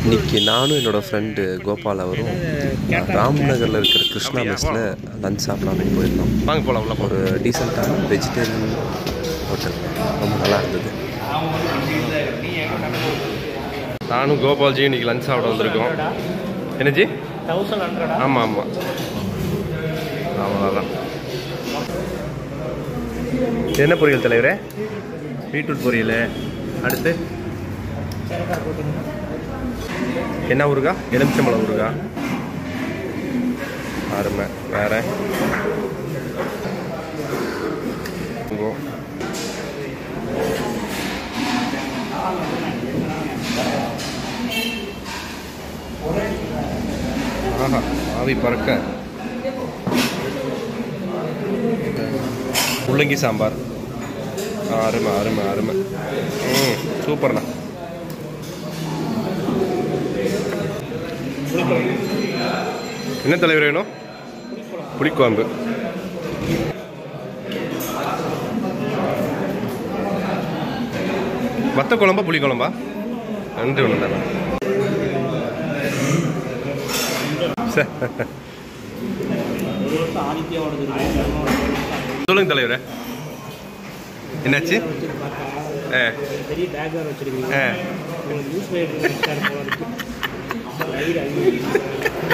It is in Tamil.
இன்றைக்கி நானும் என்னோடய ஃப்ரெண்டு கோபால் அவரும் ராம்நகரில் இருக்கிற கிருஷ்ணா மெஸ்ஸில் லஞ்ச் சாப்பிடலான்னு போயிருந்தோம். வாங்க போகலாம் உள்ள ஒரு டீசெண்டான வெஜிடேரியன் ஹோட்டல், ரொம்ப நல்லா இருந்தது. நானும் கோபால்ஜி இன்றைக்கி லஞ்ச் சாப்பிட வந்திருக்கோம். என்னஜி 1100? ஆமாம் ஆமாம், அவ்வளோதான். என்ன பொரியல் தலைவரே? பீட்ரூட் பொரியல். அடுத்து என்ன ஊருகா? எலுமிச்சம்பழம் ஊருகா. அருமை. வேற ஆஹா, ஆவி பறக்க. முள்ளங்கி சாம்பார். அருமை அருமை அருமை. சூப்பர்ண்ணா. என்ன தலைவர் வேணும்? புளிக்குழம்பு. வத்த குழம்பா புளி குழம்பா? நன்றி. ஒன்று தானே. சொல்லுங்க தலைவரே, என்னாச்சு? பெரிய பேக் வேறு வச்சிருக்கீங்க.